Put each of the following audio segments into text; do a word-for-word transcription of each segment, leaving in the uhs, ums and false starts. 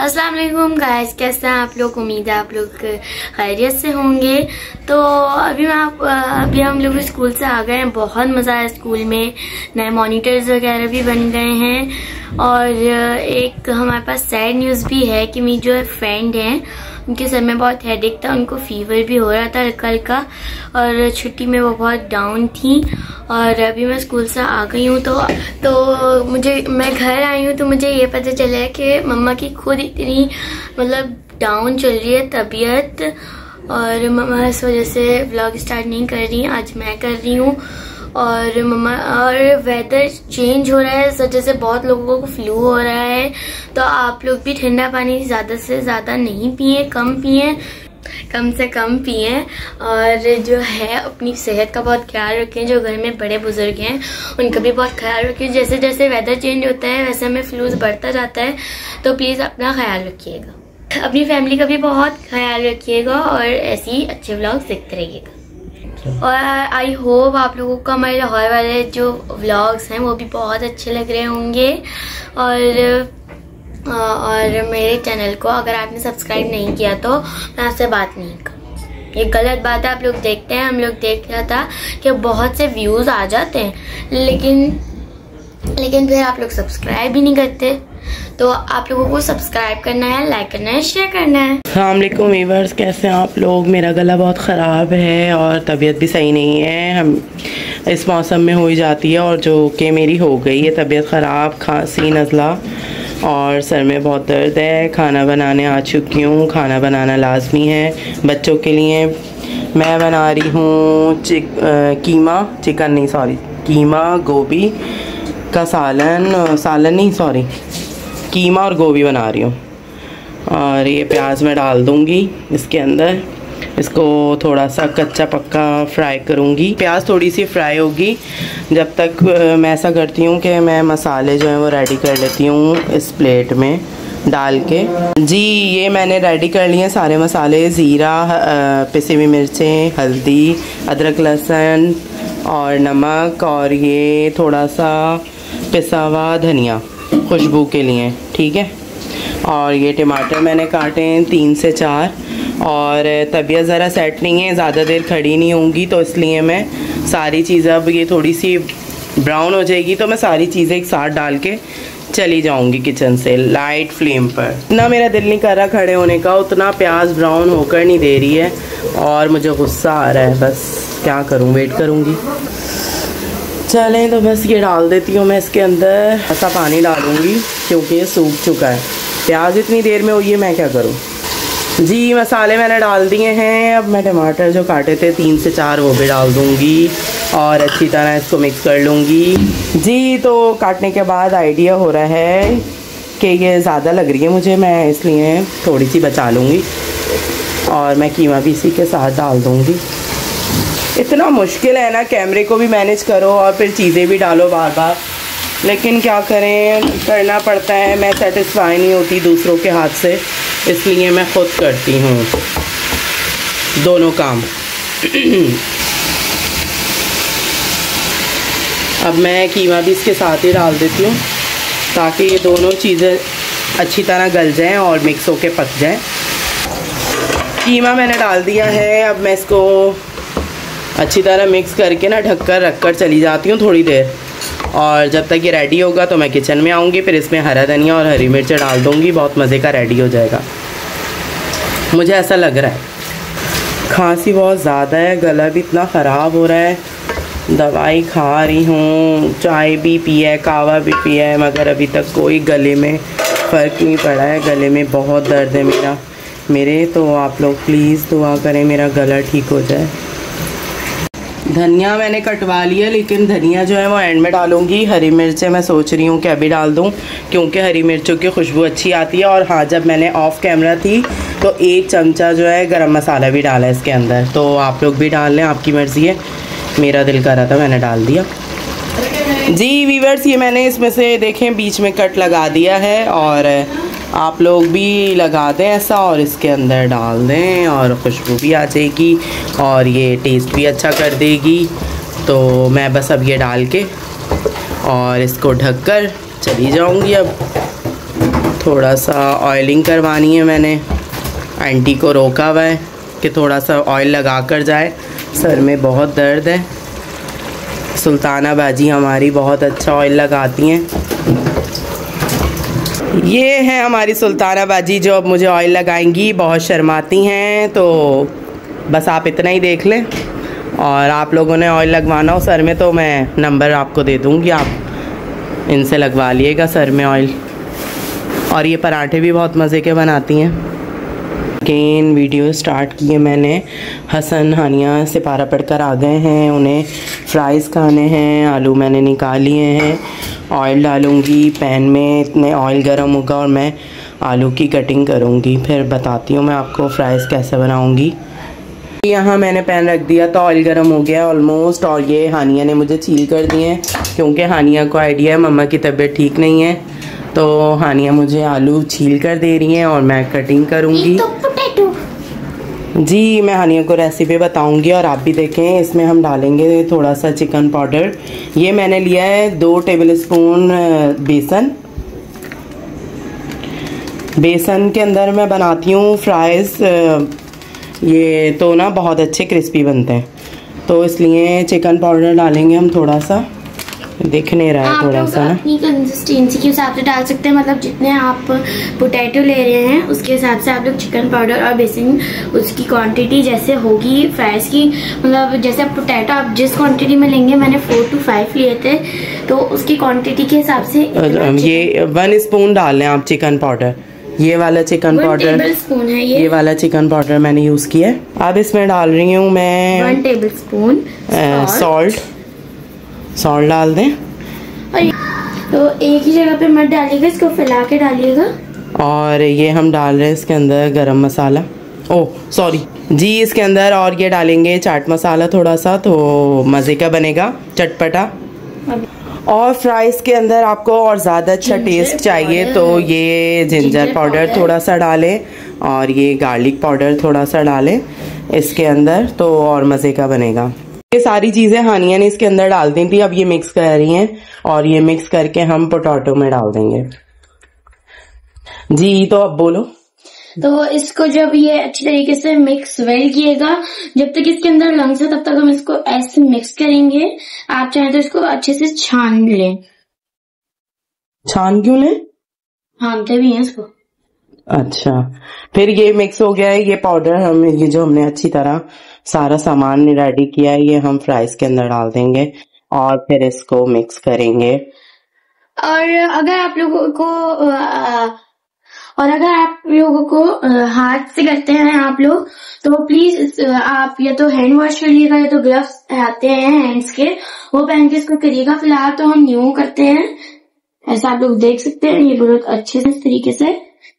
अस्सलाम वालेकुम गाइस, कैसे हैं आप लोग। उम्मीद है आप लोग खैरियत से होंगे। तो अभी मैं आप अभी हम लोग स्कूल से आ गए हैं। बहुत मज़ा आया स्कूल में, नए मॉनिटर्स वगैरह भी बन गए हैं। और एक हमारे पास सैड न्यूज़ भी है कि मेरी जो फ्रेंड हैं उनके सर में बहुत हेडेक था, उनको फीवर भी हो रहा था हल्का हल्का, और छुट्टी में वो बहुत डाउन थी। और अभी मैं स्कूल से आ गई हूँ तो तो मुझे मैं घर आई हूँ तो मुझे ये पता चला है कि मम्मा की खुद इतनी मतलब डाउन चल रही है तबीयत, और मम्मा इस वजह से व्लॉग स्टार्ट नहीं कर रही, आज मैं कर रही हूँ। और मम्मा और वेदर चेंज हो रहा है, इस वजह से बहुत लोगों को फ्लू हो रहा है। तो आप लोग भी ठंडा पानी ज़्यादा से ज़्यादा नहीं पिए, कम पिए, कम से कम पिए। और जो है अपनी सेहत का बहुत ख्याल रखें। जो घर में बड़े बुजुर्ग हैं उनका भी बहुत ख्याल रखें। जैसे जैसे वेदर चेंज होता है वैसे हमें फ्लू बढ़ता जाता है, तो प्लीज़ अपना ख्याल रखिएगा, अपनी फैमिली का भी बहुत ख्याल रखिएगा और ऐसे ही अच्छे व्लॉग्स देखते रहिएगा। और आई होप आप लोगों को हमारे लाहौर वाले जो व्लॉग्स हैं वो भी बहुत अच्छे लग रहे होंगे। और और मेरे चैनल को अगर आपने सब्सक्राइब नहीं किया तो मैं आपसे बात नहीं कर, ये गलत बात है। आप लोग देखते हैं, हम लोग देख रहा था कि बहुत से व्यूज़ आ जाते हैं, लेकिन लेकिन फिर आप लोग सब्सक्राइब भी नहीं करते। तो आप लोगों को सब्सक्राइब करना है, लाइक करना है, शेयर करना है। अस्सलाम वालेकुम व्यूअर्स, कैसे हैं आप लोग। मेरा गला बहुत ख़राब है और तबीयत भी सही नहीं है। हम इस मौसम में हो ही जाती है, और जो कि मेरी हो गई है तबीयत ख़राब, खांसी, नज़ला और सर में बहुत दर्द है। खाना बनाने आ चुकी हूँ, खाना बनाना लाजमी है बच्चों के लिए। मैं बना रही हूँ चिक कीमा चिकन नहीं सॉरी कीमा गोभी का सालन सालन नहीं सॉरी कीमा और गोभी बना रही हूँ। और ये प्याज मैं डाल दूँगी इसके अंदर, इसको थोड़ा सा कच्चा पक्का फ्राई करूँगी। प्याज थोड़ी सी फ्राई होगी जब तक मैं ऐसा करती हूँ कि मैं मसाले जो हैं वो रेडी कर लेती हूँ इस प्लेट में डाल के। जी ये मैंने रेडी कर लिए सारे मसाले, ज़ीरा, पिसी हुई मिर्चें, हल्दी, अदरक लहसुन और नमक, और ये थोड़ा सा पिसा हुआ धनिया खुशबू के लिए, ठीक है। और ये टमाटर मैंने काटे हैं तीन से चार। और तबीयत ज़रा सेट नहीं है, ज़्यादा देर खड़ी नहीं होंगी, तो इसलिए मैं सारी चीज़ें अब ये थोड़ी सी ब्राउन हो जाएगी तो मैं सारी चीज़ें एक साथ डाल के चली जाऊंगी किचन से लाइट फ्लेम पर। इतना मेरा दिल नहीं कर रहा खड़े होने का, उतना प्याज ब्राउन होकर नहीं दे रही है और मुझे गुस्सा आ रहा है। बस क्या करूँ, वेट करूँगी। चलें तो बस ये डाल देती हूँ मैं इसके अंदर, ऐसा पानी डालूँगी क्योंकि ये सूख चुका है। प्याज इतनी देर में हुई है, मैं क्या करूँ। जी मसाले मैंने डाल दिए हैं। अब मैं टमाटर जो काटे थे तीन से चार वो भी डाल दूँगी और अच्छी तरह इसको मिक्स कर लूँगी। जी तो काटने के बाद आइडिया हो रहा है कि ये ज़्यादा लग रही है मुझे, मैं इसलिए थोड़ी सी बचा लूँगी और मैं कीमा भी इसी के साथ डाल दूँगी। इतना मुश्किल है ना, कैमरे को भी मैनेज करो और फिर चीज़ें भी डालो बार बार, लेकिन क्या करें, करना पड़ता है। मैं सेटिस्फाई नहीं होती दूसरों के हाथ से, इसलिए मैं खुद करती हूँ दोनों काम। अब मैं कीमा भी इसके साथ ही डाल देती हूँ ताकि ये दोनों चीज़ें अच्छी तरह गल जाएं और मिक्स होके पक जाएं। कीमा मैंने डाल दिया है, अब मैं इसको अच्छी तरह मिक्स करके ना ढक कर रख कर चली जाती हूँ थोड़ी देर। और जब तक ये रेडी होगा तो मैं किचन में आऊँगी, फिर इसमें हरा धनिया और हरी मिर्च डाल दूँगी, बहुत मज़े का रेडी हो जाएगा, मुझे ऐसा लग रहा है। खांसी बहुत ज़्यादा है, गला भी इतना ख़राब हो रहा है, दवाई खा रही हूँ, चाय भी पिया है, कावा भी पिया है, मगर अभी तक कोई गले में फ़र्क नहीं पड़ा है। गले में बहुत दर्द है मेरा मेरे तो आप लोग प्लीज़ दुआ करें मेरा गला ठीक हो जाए। धनिया मैंने कटवा लिया, लेकिन धनिया जो है वो एंड में डालूंगी। हरी मिर्चें मैं सोच रही हूँ कि अभी डाल दूँ क्योंकि हरी मिर्चों की खुशबू अच्छी आती है। और हाँ, जब मैंने ऑफ कैमरा थी तो एक चमचा जो है गरम मसाला भी डाला है इसके अंदर, तो आप लोग भी डाल लें, आपकी मर्ज़ी है। मेरा दिल कर रहा था, मैंने डाल दिया। जी वीवर्स, ये मैंने इसमें से देखें बीच में कट लगा दिया है, और आप लोग भी लगा दें ऐसा और इसके अंदर डाल दें और खुशबू भी आ जाएगी और ये टेस्ट भी अच्छा कर देगी। तो मैं बस अब ये डाल के और इसको ढक कर चली जाऊंगी। अब थोड़ा सा ऑयलिंग करवानी है। मैंने आंटी को रोका हुआ है कि थोड़ा सा ऑयल लगा कर जाए, सर में बहुत दर्द है। सुल्ताना बाजी हमारी बहुत अच्छा ऑयल लगाती हैं। ये है हमारी सुल्ताना बाजी जो अब मुझे ऑयल लगाएंगी। बहुत शर्माती हैं, तो बस आप इतना ही देख लें। और आप लोगों ने ऑयल लगवाना हो सर में तो मैं नंबर आपको दे दूँगी, आप इनसे लगवा लिएगा सर में ऑयल। और ये पराठे भी बहुत मज़े के बनाती हैं। अगेन वीडियो स्टार्ट किए मैंने। हसन हानिया सिपारा पढ़कर आ गए हैं, उन्हें फ्राइज़ खाने हैं। आलू मैंने निकाल लिए हैं। ऑयल डालूँगी पैन में, इतने ऑयल गर्म होगा और मैं आलू की कटिंग करूँगी। फिर बताती हूँ मैं आपको फ्राइज़ कैसे बनाऊँगी। यहाँ मैंने पैन रख दिया तो ऑयल गर्म हो गया ऑलमोस्ट। और ये हानिया ने मुझे छील कर दिए हैं, क्योंकि हानिया को आइडिया है मम्मा की तबीयत ठीक नहीं है, तो हानिया मुझे आलू छील कर दे रही हैं और मैं कटिंग करूँगी। जी मैं हानिया को रेसिपी बताऊंगी और आप भी देखें। इसमें हम डालेंगे थोड़ा सा चिकन पाउडर। ये मैंने लिया है दो टेबलस्पून बेसन। बेसन के अंदर मैं बनाती हूँ फ्राइज़, ये तो ना बहुत अच्छे क्रिस्पी बनते हैं, तो इसलिए चिकन पाउडर डालेंगे हम थोड़ा सा। दिख नहीं रहा है थोड़ा सा ना, अपनी कंसिस्टेंसी के हिसाब से डाल सकते हैं। मतलब जितने आप पोटैटो ले रहे हैं उसके हिसाब से आप लोग चिकन पाउडर और बेसन, उसकी क्वांटिटी जैसे होगी फ्राइज की, मतलब जैसे आप पोटैटो आप जिस क्वांटिटी में लेंगे, मैंने फोर टू फाइव लिए थे, तो उसकी क्वांटिटी के हिसाब से ये वन स्पून डाल लें आप चिकन पाउडर। ये वाला चिकन पाउडर टेबल स्पून है ये, ये वाला चिकन पाउडर मैंने यूज किया है। अब इसमें डाल रही हूँ मैं one tablespoon salt. Salt डाल दें। तो एक ही जगह पे मत डालिएगा, इसको फैला के डालिएगा। और ये हम डाल रहे हैं इसके अंदर गरम मसाला, ओह सॉरी जी, इसके अंदर और ये डालेंगे चाट मसाला थोड़ा सा, तो मज़े का बनेगा चटपटा। और फ्राइज के अंदर आपको और ज़्यादा अच्छा टेस्ट चाहिए तो ये जिंजर पाउडर थोड़ा सा डालें और ये गार्लिक पाउडर थोड़ा सा डालें इसके अंदर, तो और मज़े का बनेगा। ये सारी चीज़ें हानिया ने इसके अंदर डाल दी थी, अब ये मिक्स कर रही हैं और ये मिक्स करके हम पोटैटो में डाल देंगे। जी तो अब बोलो। तो इसको जब ये अच्छी तरीके से मिक्स वेल किएगा, जब तक इसके अंदर लंग्स है तब तक हम इसको ऐसे मिक्स करेंगे। आप चाहें तो इसको अच्छे से छान लें। छान क्यों लें? छानते भी हैं इसको। अच्छा, फिर ये मिक्स हो गया है, ये पाउडर हम ये जो हमने अच्छी तरह सारा सामान रेडी किया है ये हम फ्राइज के अंदर डाल देंगे और फिर इसको मिक्स करेंगे। और अगर आप लोगों को आ, और अगर आप लोगों को हाथ से करते हैं आप लोग, तो प्लीज आप या तो हैंड वॉश कर लीजिएगा या तो ग्लव्स आते हैं हैंड्स के, वो पहन के इसको करिएगा। फिलहाल तो हम न्यू करते हैं, ऐसा आप लोग देख सकते हैं। ये बहुत अच्छे से इस तरीके से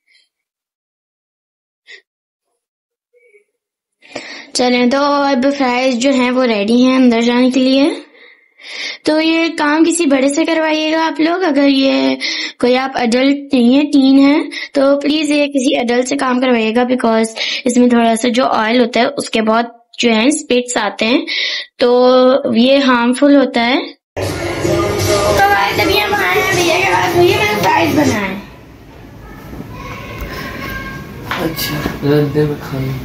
चलें। तो अब फ्राइज जो हैं वो रेडी हैं अंदर जाने के लिए। तो ये काम किसी बड़े से करवाइएगा आप लोग। अगर ये कोई आप अडल्ट नहीं है, टीन है, तो प्लीज ये किसी अडल्ट से काम करवाइएगा, बिकॉज इसमें थोड़ा सा जो ऑयल होता है उसके बहुत जो है स्पिट्स आते हैं, तो ये हार्मफुल होता है। तो तभी हम आए हैं भैया के पास, भैया मैंने फ्राइज बनाए। अच्छा रद्दे में खाना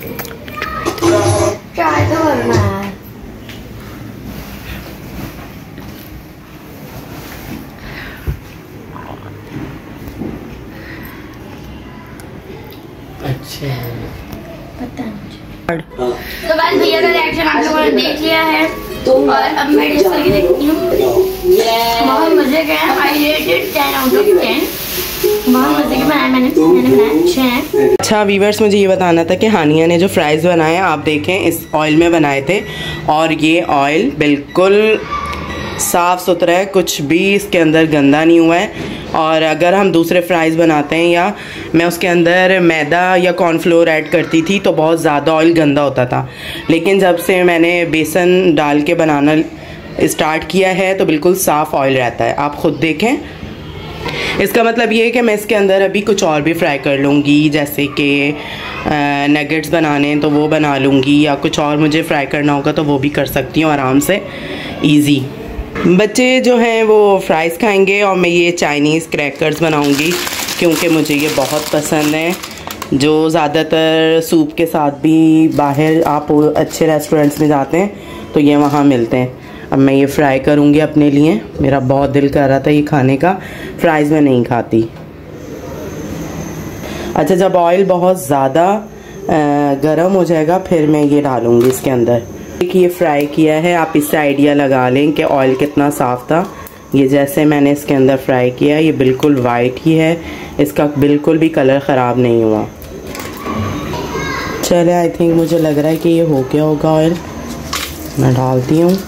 ट्राई तो करना है। अच्छा पता नहीं। तो बस भैया का रिएक्शन आप लोगों ने देख लिया है, और अब मैं टेस्ट करके देखती हूँ। बहुत मजे के हैं, I rate it ten out of ten. बहुत मजे के बनाए मैंने मैंने बनाए अच्छे हैं। अच्छा वीवर्स, मुझे ये बताना था कि हानिया ने जो फ्राइज़ बनाए आप देखें इस ऑयल में बनाए थे, और ये ऑयल बिल्कुल साफ़ सुथरा है, कुछ भी इसके अंदर गंदा नहीं हुआ है। और अगर हम दूसरे फ्राइज़ बनाते हैं या मैं उसके अंदर मैदा या कॉर्नफ्लोर ऐड करती थी तो बहुत ज़्यादा ऑयल गंदा होता था, लेकिन जब से मैंने बेसन डाल के बनाना स्टार्ट किया है तो बिल्कुल साफ़ ऑयल रहता है। आप ख़ुद देखें। इसका मतलब ये है कि मैं इसके अंदर अभी कुछ और भी फ्राई कर लूँगी, जैसे कि नगेट्स बनाने तो वो बना लूँगी, या कुछ और मुझे फ्राई करना होगा तो वो भी कर सकती हूँ आराम से, ईज़ी। बच्चे जो हैं वो फ्राइज़ खाएंगे और मैं ये चाइनीज़ क्रैकर्स बनाऊंगी। क्योंकि मुझे ये बहुत पसंद है, जो ज़्यादातर सूप के साथ भी बाहर आप अच्छे रेस्टोरेंट्स में जाते हैं तो ये वहाँ मिलते हैं। अब मैं ये फ्राई करूँगी अपने लिए, मेरा बहुत दिल कर रहा था ये खाने का। फ्राइज़ में नहीं खाती। अच्छा, जब ऑयल बहुत ज़्यादा गरम हो जाएगा फिर मैं ये डालूँगी इसके अंदर। ये फ्राई किया है, आप इससे आइडिया लगा लें कि ऑयल कितना साफ़ था। ये जैसे मैंने इसके अंदर फ्राई किया, ये बिल्कुल वाइट ही है, इसका बिल्कुल भी कलर ख़राब नहीं हुआ। चले, आई थिंक मुझे लग रहा है कि ये हो गया होगा ऑयल। मैं डालती हूँ।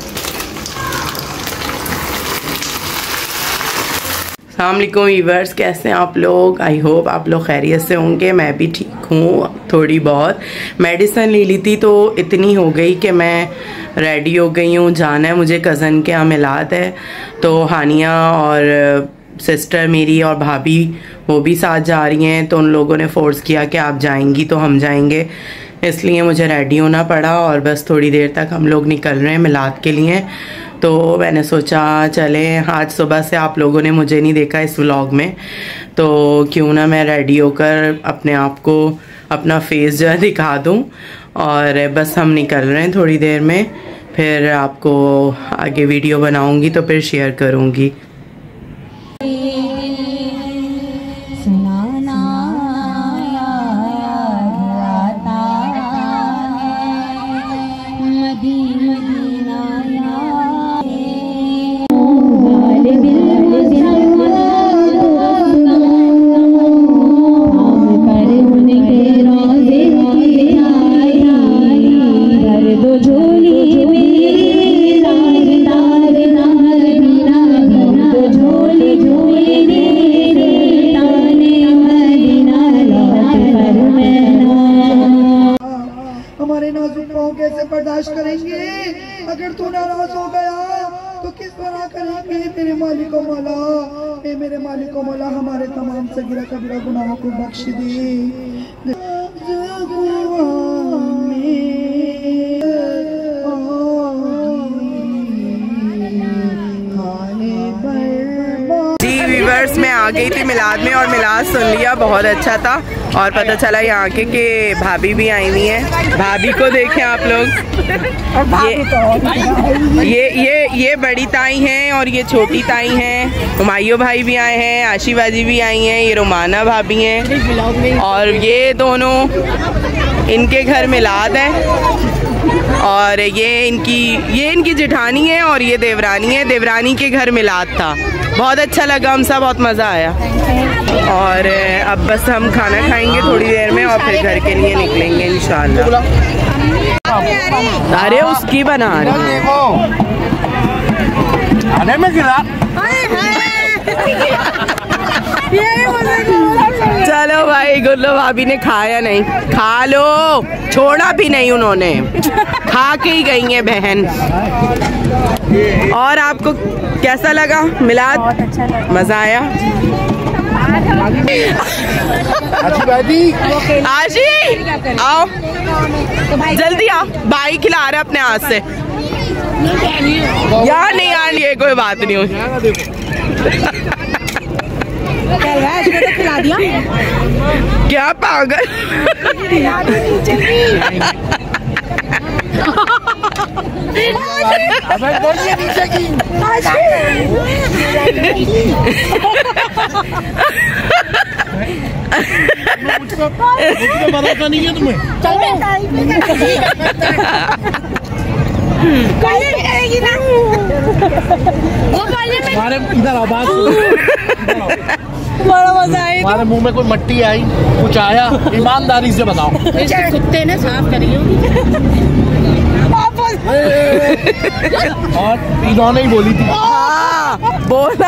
अस्सलाम वालेकुम व्यूअर्स, कैसे हैं आप लोग? आई होप आप लोग खैरियत से होंगे। मैं भी ठीक हूँ। थोड़ी बहुत मेडिसिन ले ली थी तो इतनी हो गई कि मैं रेडी हो गई हूँ। जाना है मुझे, कज़न के यहाँ मिलाद है, तो हानिया और सिस्टर मेरी और भाभी वो भी साथ जा रही हैं। तो उन लोगों ने फ़ोर्स किया कि आप जाएंगी तो हम जाएंगे, इसलिए मुझे रेडी होना पड़ा। और बस थोड़ी देर तक हम लोग निकल रहे हैं मिलाद के लिए। तो मैंने सोचा चले, आज सुबह से आप लोगों ने मुझे नहीं देखा इस व्लॉग में, तो क्यों ना मैं रेडी होकर अपने आप को, अपना फेस जो है दिखा दूँ। और बस हम निकल रहे हैं थोड़ी देर में, फिर आपको आगे वीडियो बनाऊंगी तो फिर शेयर करूंगी। बर्दाश्त करेंगे अगर तू नाराज हो गया तो किस तरह करेंगे मेरे मालिक मौला। ए मेरे मालिक मौला, हमारे तमाम सगीरा कबीरा गुनाहों को बख्श दे। जी व्यूअर्स, मैं आ गई थी मिलाद में और मिलाद सुन लिया, बहुत अच्छा था। और पता चला यहाँ के कि भाभी भी आई हुई हैं। भाभी को देखें आप लोग, ये ये ये ये बड़ी ताई हैं और ये छोटी ताई हैं। हुमायूं भाई भी आए हैं, आशी बाजी भी आई हैं, ये रोमाना भाभी हैं। और ये दोनों, इनके घर मिलाद है और ये इनकी ये इनकी जेठानी है और ये देवरानी है। देवरानी के घर मिलाद था, बहुत अच्छा लगा, हम सब बहुत मज़ा आया। और अब बस हम खाना खाएंगे थोड़ी देर में और फिर घर के लिए निकलेंगे इंशाल्लाह। अरे उसकी बना रही अरे मैं गिरा। चलो भाई, गुल्लो भाभी ने खाया नहीं, खा लो, छोड़ा भी नहीं उन्होंने, खा के ही गई है बहन। और आपको कैसा लगा मिलाद? बहुत अच्छा लगा, मजा आया। आशी आओ, जल्दी आओ, भाई खिला रहे अपने हाथ से। यार नहीं यार, ये कोई बात नहीं हुई। खिला दिया क्या पागल? नीचे की बताता नहीं है तुम्हें। हमारे इधर आवाज बड़ा मजा आया। हमारे मुंह में कोई मट्टी आई, कुछ आया, ईमानदारी से बताओ। कुत्ते ने साफ करी और इन्होंने ही बोली थी। हाँ, बोला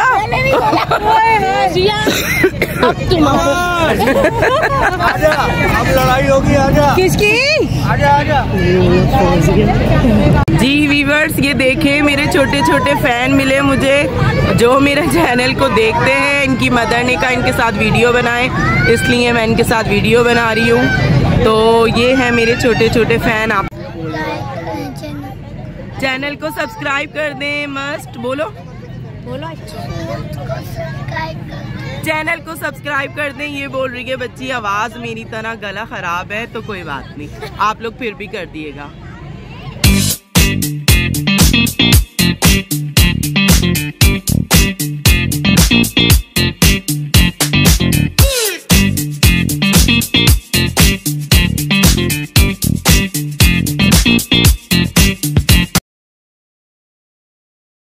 अब तुम आजा, अब लड़ाई होगी, आजा। किसकी? आजा आजा। जी वीवर्स, ये देखें मेरे छोटे छोटे फैन मिले मुझे, जो मेरे चैनल को देखते हैं। इनकी मदर ने कहा इनके साथ वीडियो बनाएं, इसलिए मैं इनके साथ वीडियो बना रही हूँ। तो ये है मेरे छोटे छोटे फैन। आप चैनल को सब्सक्राइब कर दें, मस्ट बोलो बोलो चैनल को सब्सक्राइब कर दें। ये बोल रही है बच्ची आवाज मेरी तरह गला खराब है, तो कोई बात नहीं, आप लोग फिर भी कर दिएगा।